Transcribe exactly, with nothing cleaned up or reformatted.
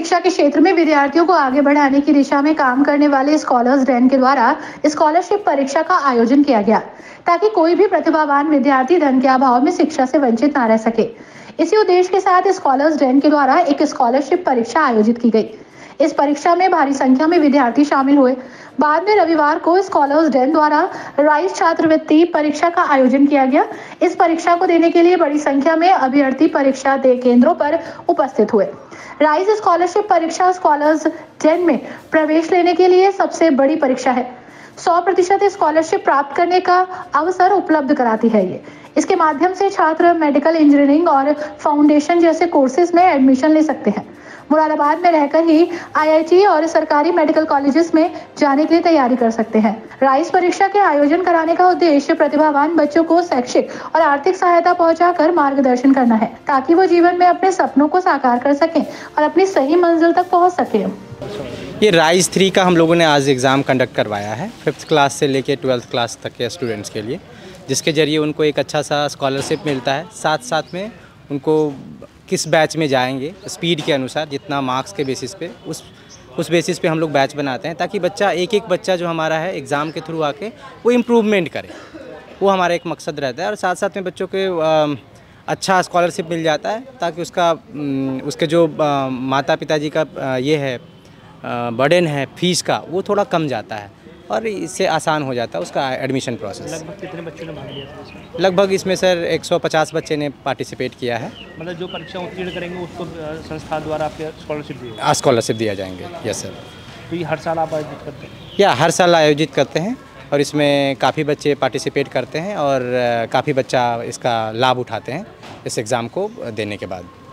शिक्षा के क्षेत्र में विद्यार्थियों को आगे बढ़ाने की दिशा में काम करने वाले स्कॉलर्स डैन के द्वारा स्कॉलरशिप परीक्षा का आयोजन किया गया ताकि कोई भी प्रतिभावान विद्यार्थी धन के अभाव में शिक्षा से वंचित न रह सके। इसी उद्देश्य के साथ स्कॉलर्स डैन के द्वारा एक स्कॉलरशिप परीक्षा आयोजित की गई। इस परीक्षा में भारी संख्या में विद्यार्थी शामिल हुए। बाद में रविवार को स्कॉलर्स डैन द्वारा राइज छात्रवृत्ति परीक्षा का आयोजन किया गया। इस परीक्षा को देने के लिए बड़ी संख्या में अभ्यर्थी परीक्षा दे केंद्रों पर उपस्थित हुए। राइज स्कॉलरशिप परीक्षा स्कॉलर्स डैन में प्रवेश लेने के लिए सबसे बड़ी परीक्षा है। सौ प्रतिशत स्कॉलरशिप प्राप्त करने का अवसर उपलब्ध कराती है ये। इसके माध्यम से छात्र मेडिकल इंजीनियरिंग और फाउंडेशन जैसे कोर्सेज में एडमिशन ले सकते हैं। मुरादाबाद में रहकर ही आईआईटी और सरकारी मेडिकल कॉलेजेस में जाने के लिए तैयारी कर सकते हैं। राइज परीक्षा के आयोजन कराने का उद्देश्य प्रतिभावान बच्चों को शैक्षिक और आर्थिक सहायता पहुंचाकर मार्गदर्शन करना है ताकि वो जीवन में अपने सपनों को साकार कर सकें और अपनी सही मंजिल तक पहुंच सकें। ये राइज थ्री का हम लोगों ने आज एग्ज़ाम कंडक्ट करवाया है फिफ्थ क्लास से लेके ट्वेल्थ क्लास तक के स्टूडेंट्स के लिए, जिसके ज़रिए उनको एक अच्छा सा स्कॉलरशिप मिलता है। साथ साथ में उनको किस बैच में जाएंगे स्पीड के अनुसार जितना मार्क्स के बेसिस पे उस उस बेसिस पे हम लोग बैच बनाते हैं ताकि बच्चा एक एक बच्चा जो हमारा है एग्ज़ाम के थ्रू आके वो इम्प्रूवमेंट करे। वो हमारा एक मकसद रहता है और साथ साथ में बच्चों के अच्छा स्कॉलरशिप मिल जाता है ताकि उसका उसके जो माता पिताजी का ये है बर्डन है फीस का वो थोड़ा कम जाता है और इससे आसान हो जाता है उसका एडमिशन प्रोसेस। लगभग कितने बच्चों ने भाग लिया था इसमें? लगभग इसमें सर एक सौ पचास बच्चे ने पार्टिसिपेट किया है। मतलब जो परीक्षा उत्तीर्ण करेंगे उसको संस्था द्वारा आपके स्कॉलरशिप दी स्कॉलरशिप दिया जाएंगे। Yes sir. तो ये हर साल आप आयोजित करते हैं? या हर साल आयोजित करते हैं और इसमें काफ़ी बच्चे पार्टिसिपेट करते हैं और काफ़ी बच्चा इसका लाभ उठाते हैं इस एग्ज़ाम को देने के बाद।